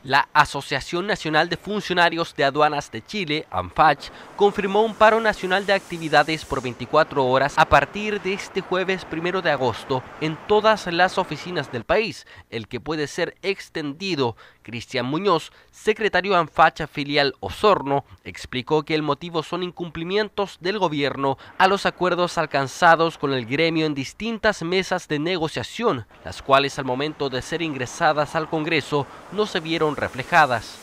La Asociación Nacional de Funcionarios de Aduanas de Chile, ANFACH, confirmó un paro nacional de actividades por 24 horas a partir de este jueves 1 de agosto en todas las oficinas del país, el que puede ser extendido. Cristian Muñoz, secretario ANFACH filial Osorno, explicó que el motivo son incumplimientos del gobierno a los acuerdos alcanzados con el gremio en distintas mesas de negociación, las cuales al momento de ser ingresadas al Congreso no se vieron reflejadas.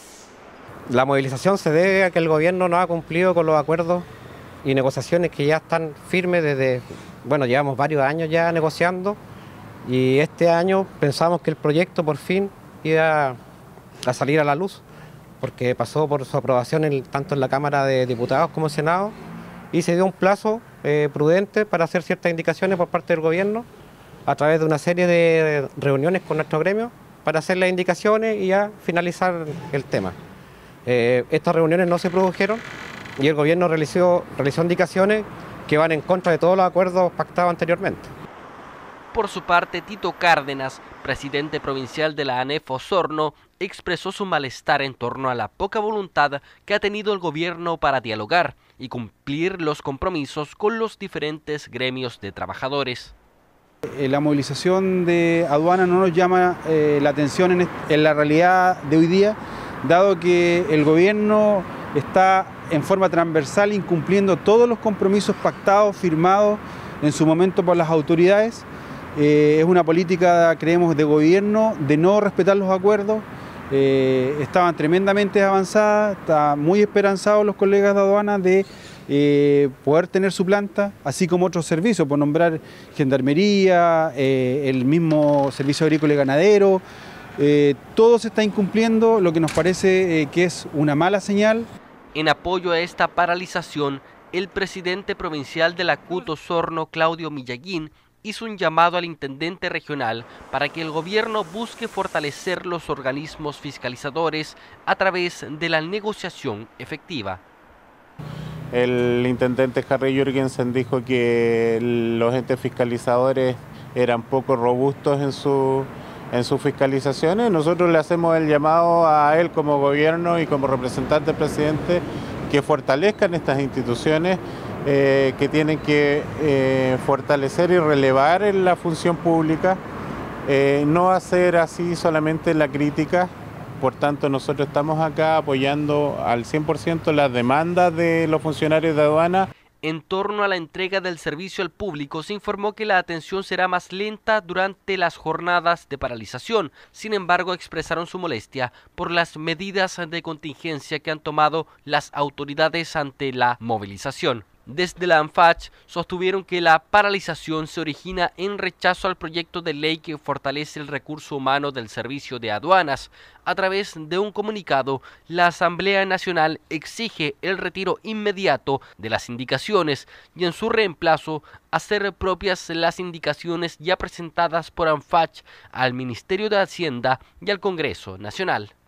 La movilización se debe a que el gobierno no ha cumplido con los acuerdos y negociaciones que ya están firmes desde, llevamos varios años ya negociando, y este año pensamos que el proyecto por fin iba a salir a la luz, porque pasó por su aprobación tanto en la Cámara de Diputados como en el Senado, y se dio un plazo prudente para hacer ciertas indicaciones por parte del gobierno a través de una serie de reuniones con nuestro gremio para hacer las indicaciones y ya finalizar el tema. Estas reuniones no se produjeron y el gobierno realizó indicaciones que van en contra de todos los acuerdos pactados anteriormente. Por su parte, Tito Cárdenas, presidente provincial de la ANEF Osorno, expresó su malestar en torno a la poca voluntad que ha tenido el gobierno para dialogar y cumplir los compromisos con los diferentes gremios de trabajadores. La movilización de aduana no nos llama la atención en la realidad de hoy día, dado que el gobierno está en forma transversal incumpliendo todos los compromisos pactados, firmados en su momento por las autoridades. Es una política, creemos, de gobierno de no respetar los acuerdos. Estaban tremendamente avanzadas, está muy esperanzados los colegas de aduanas de poder tener su planta, así como otros servicios, por nombrar gendarmería, el mismo servicio agrícola y ganadero. Todo se está incumpliendo, lo que nos parece que es una mala señal. En apoyo a esta paralización, el presidente provincial de la CUT Osorno, Claudio Millaguín, hizo un llamado al intendente regional para que el gobierno busque fortalecer los organismos fiscalizadores a través de la negociación efectiva. El intendente Harry Jürgensen dijo que los entes fiscalizadores eran poco robustos en sus fiscalizaciones. Nosotros le hacemos el llamado a él como gobierno y como representante del presidente que fortalezcan estas instituciones que tienen que fortalecer y relevar en la función pública, no hacer así solamente la crítica. Por tanto, nosotros estamos acá apoyando al 100% las demandas de los funcionarios de aduana. En torno a la entrega del servicio al público, se informó que la atención será más lenta durante las jornadas de paralización. Sin embargo, expresaron su molestia por las medidas de contingencia que han tomado las autoridades ante la movilización. Desde la ANFACH sostuvieron que la paralización se origina en rechazo al proyecto de ley que fortalece el recurso humano del servicio de aduanas. A través de un comunicado, la Asamblea Nacional exige el retiro inmediato de las indicaciones y en su reemplazo hacer propias las indicaciones ya presentadas por ANFACH al Ministerio de Hacienda y al Congreso Nacional.